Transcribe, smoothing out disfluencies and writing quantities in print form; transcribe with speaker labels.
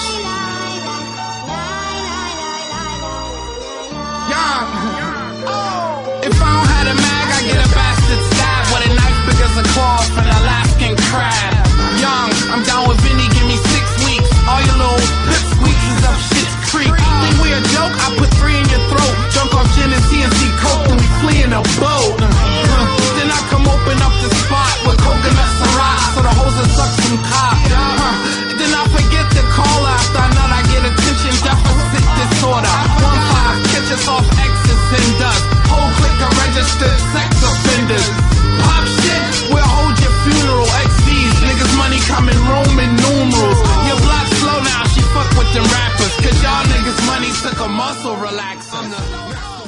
Speaker 1: Rich. Young. If I don't have a mag, I get a bastard stab with a knife big as a claw from an Alaskan crab. Young, I'm down with Vinny, give me 6 weeks. All your little pip squeezes up shit's creek. Think we a joke? I put 3 in your throat. Drunk off gin and TNT coke, then we flee in a boat. Then I come open up the spot with coconuts and rocks, so the hoes will suck some cock. Then I forget to call after I nut, I get attention deficit disorder. 1-5, catch us off X's and dust. Whole clique of registered sex offenders. Pop shit, we'll hold your funeral. XVs, niggas money coming Roman numerals. Your block slow now, she fuck with them rappers, cause y'all niggas money took a muscle relaxer.